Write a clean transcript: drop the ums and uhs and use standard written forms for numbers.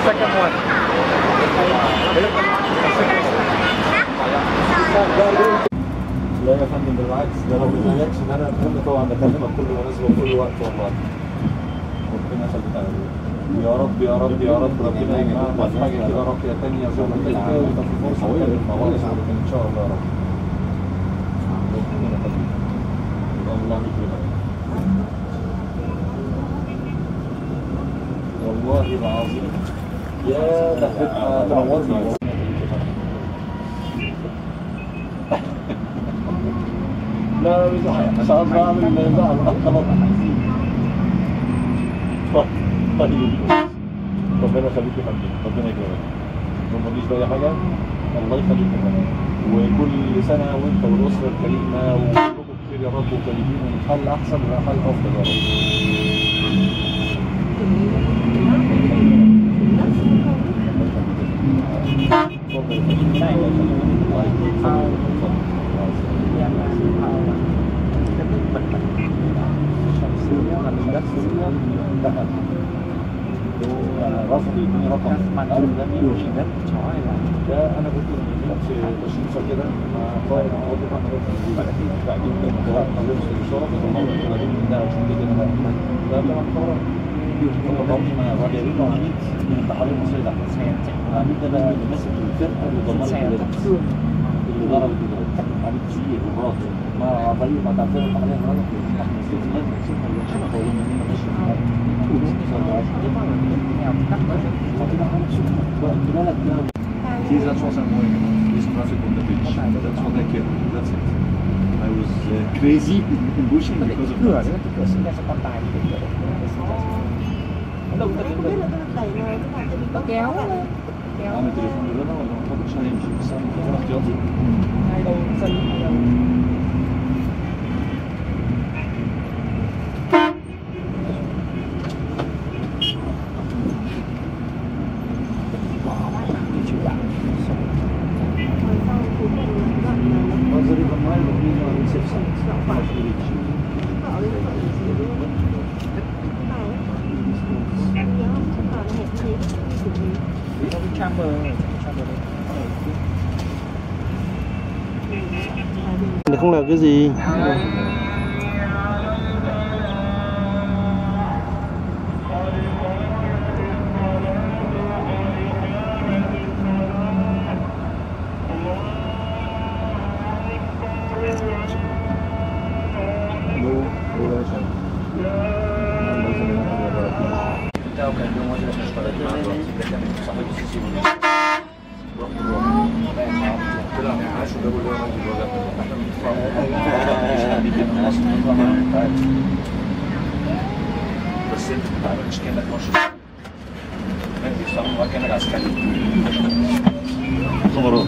second one. لا يا فندم بالعكس، ده لو ما جاتش ان انا طبعا بكلمك كل مناسبه وكل وقت والله. ربنا يخليك على يا رب يا رب يا رب، ربنا يجمعنا في حاجه كده راقيه ثانيه زي ما انت في فرصه نكمل مع بعض ان شاء الله يا رب. ربنا يخليك. الله يكرمك. والله العظيم يا ده هتبقى تنورني. لا مش عاوز اعمل غلط. طيب ربنا يخليك يا فندم، ربنا يكرمك. ما تقوليش بأي حاجه، الله يخليك يا فندم. وكل سنه وانت والاسره الكريمه وكلكم بخير يا رب وطيبين ونتحل احسن ونحل افضل يا رب. رفضي اديني رقم اول ده 120 ده انا كنت في تشريفه كده مع قائد موظف عمليه التنفيذ بعدين كده خلصت الاشاره فطلعوا لي ده عشان كده ده طبعا قرار طبعا مع الراجل عميد من التحاليل المصريه ده عميد ده بقى اللي ماسك الفرقه اللي ضمنت اللي ضربت عميد كبير ومراته مع طريق مع تعرفين التحاليل المرض احنا في لازم نشوفها اللي طيب مننا ماشي See, that was annoying. This traffic on the beach. That's what I kept. That's it. I was crazy pushing because of that. أنا تليفوني لنا ولا ما فاضلش هيمشي بس أنا تليفون احتياطي. Không là cái gì? بس انت ما تعملش كانك ناشط انت بتستعمل كانك عسكري خبرات